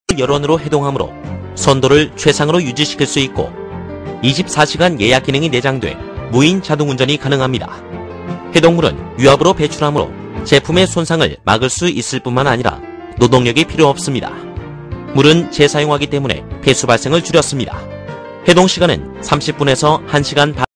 열원으로 해동하므로 선도를 최상으로 유지시킬 수 있고 24시간 예약 기능이 내장돼 무인 자동운전이 가능합니다. 해동물은 유압으로 배출하므로 제품의 손상을 막을 수 있을 뿐만 아니라 노동력이 필요 없습니다. 물은 재사용하기 때문에 폐수 발생을 줄였습니다. 해동 시간은 30분에서 1시간 반